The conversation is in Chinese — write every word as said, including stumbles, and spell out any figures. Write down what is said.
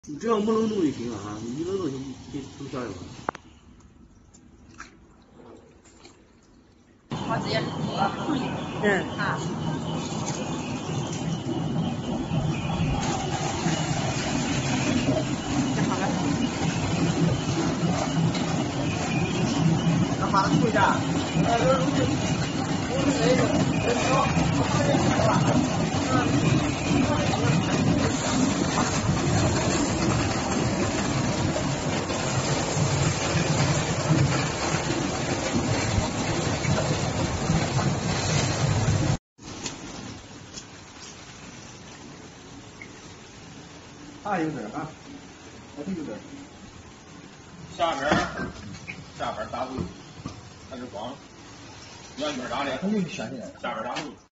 你只要没冷冻就行了啊，你冷冻就就都下来了。 好，直接啊， 嗯啊。好了。 能把它吐一下。呃，这东西，东西没有，没有，我发现没有了。大有点啊，还是有点。 下边下边打肚，它是光，圆圈打的， 肯定是旋起来。 下边打肚。